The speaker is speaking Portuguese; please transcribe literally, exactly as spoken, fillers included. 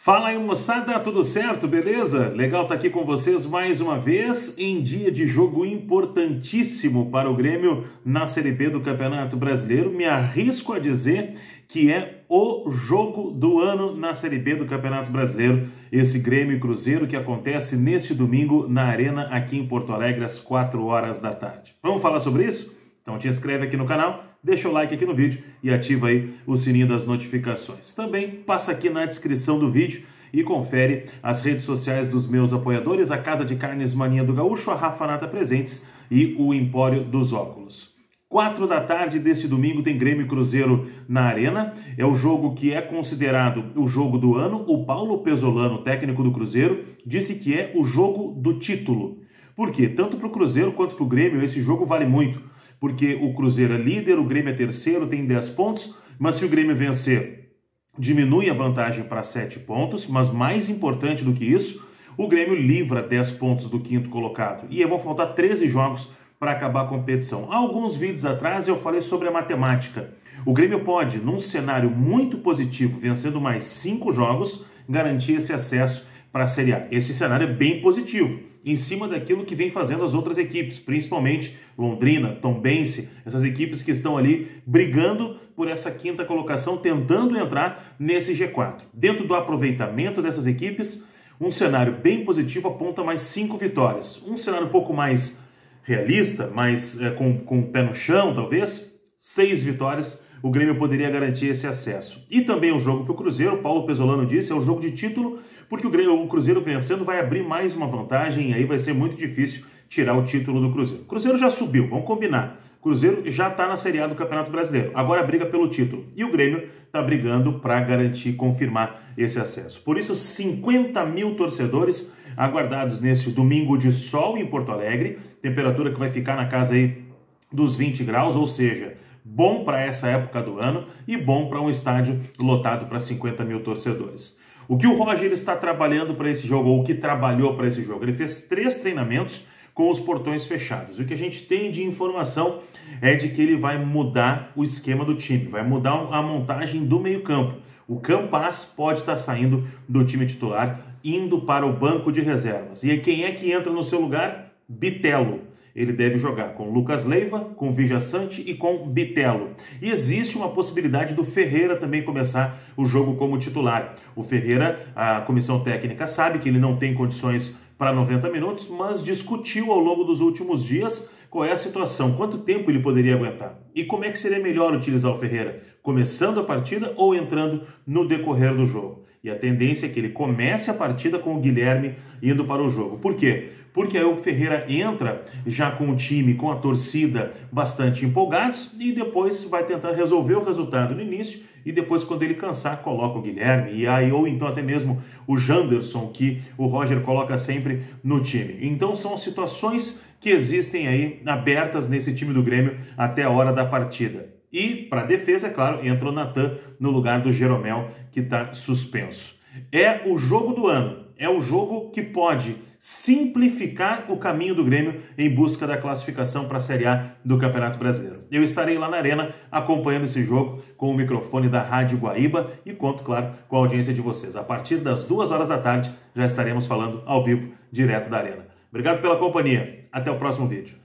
Fala aí, moçada, tudo certo? Beleza? Legal estar aqui com vocês mais uma vez em dia de jogo importantíssimo para o Grêmio na Série B do Campeonato Brasileiro. Me arrisco a dizer que é o jogo do ano na Série B do Campeonato Brasileiro, esse Grêmio e Cruzeiro que acontece neste domingo na Arena aqui em Porto Alegre às quatro horas da tarde. Vamos falar sobre isso? Então te inscreve aqui no canal, deixa o like aqui no vídeo e ativa aí o sininho das notificações. Também passa aqui na descrição do vídeo e confere as redes sociais dos meus apoiadores, a Casa de Carnes Mania do Gaúcho, a Rafa Nata Presentes e o Empório dos Óculos. Quatro da tarde deste domingo tem Grêmio e Cruzeiro na Arena. É o jogo que é considerado o jogo do ano. O Paulo Pesolano, técnico do Cruzeiro, disse que é o jogo do título. Por quê? Tanto para o Cruzeiro quanto para o Grêmio esse jogo vale muito. Porque o Cruzeiro é líder, o Grêmio é terceiro, tem dez pontos, mas se o Grêmio vencer, diminui a vantagem para sete pontos, mas mais importante do que isso, o Grêmio livra dez pontos do quinto colocado. E aí vão faltar treze jogos para acabar a competição. Há alguns vídeos atrás eu falei sobre a matemática. O Grêmio pode, num cenário muito positivo, vencendo mais cinco jogos, garantir esse acesso para a Série A. Esse cenário é bem positivo, em cima daquilo que vem fazendo as outras equipes, principalmente Londrina, Tombense, essas equipes que estão ali brigando por essa quinta colocação, tentando entrar nesse G quatro. Dentro do aproveitamento dessas equipes, um cenário bem positivo aponta mais cinco vitórias. Um cenário um pouco mais realista, mais é, com, com o pé no chão, talvez, seis vitórias, o Grêmio poderia garantir esse acesso. E também o jogo para o Cruzeiro, Paulo Pesolano disse, é o jogo de título, porque o, Grêmio, o Cruzeiro vencendo vai abrir mais uma vantagem e aí vai ser muito difícil tirar o título do Cruzeiro. O Cruzeiro já subiu, vamos combinar. O Cruzeiro já está na Série A do Campeonato Brasileiro, agora briga pelo título. E o Grêmio está brigando para garantir, confirmar esse acesso. Por isso, cinquenta mil torcedores aguardados nesse domingo de sol em Porto Alegre, temperatura que vai ficar na casa aí dos vinte graus, ou seja, bom para essa época do ano e bom para um estádio lotado para cinquenta mil torcedores. O que o Roger está trabalhando para esse jogo, ou o que trabalhou para esse jogo? Ele fez três treinamentos com os portões fechados. O que a gente tem de informação é de que ele vai mudar o esquema do time, vai mudar a montagem do meio-campo. O Campas pode estar saindo do time titular, indo para o banco de reservas. E aí quem é que entra no seu lugar? Bitelo. Ele deve jogar com Lucas Leiva, com Vija Sante e com Bitelo. E existe uma possibilidade do Ferreira também começar o jogo como titular. O Ferreira, a comissão técnica sabe que ele não tem condições para noventa minutos, mas discutiu ao longo dos últimos dias qual é a situação, quanto tempo ele poderia aguentar. E como é que seria melhor utilizar o Ferreira? Começando a partida ou entrando no decorrer do jogo? E a tendência é que ele comece a partida com o Guilherme indo para o jogo. Por quê? Porque aí o Ferreira entra já com o time, com a torcida bastante empolgados e depois vai tentar resolver o resultado no início e depois quando ele cansar coloca o Guilherme e aí ou então até mesmo o Janderson que o Roger coloca sempre no time. Então são situações que existem aí abertas nesse time do Grêmio até a hora da partida. E para defesa, é claro, entra o Natan no lugar do Jeromel que está suspenso. É o jogo do ano, é o jogo que pode simplificar o caminho do Grêmio em busca da classificação para a Série A do Campeonato Brasileiro. Eu estarei lá na Arena acompanhando esse jogo com o microfone da Rádio Guaíba e conto, claro, com a audiência de vocês. A partir das duas horas da tarde já estaremos falando ao vivo, direto da Arena. Obrigado pela companhia. Até o próximo vídeo.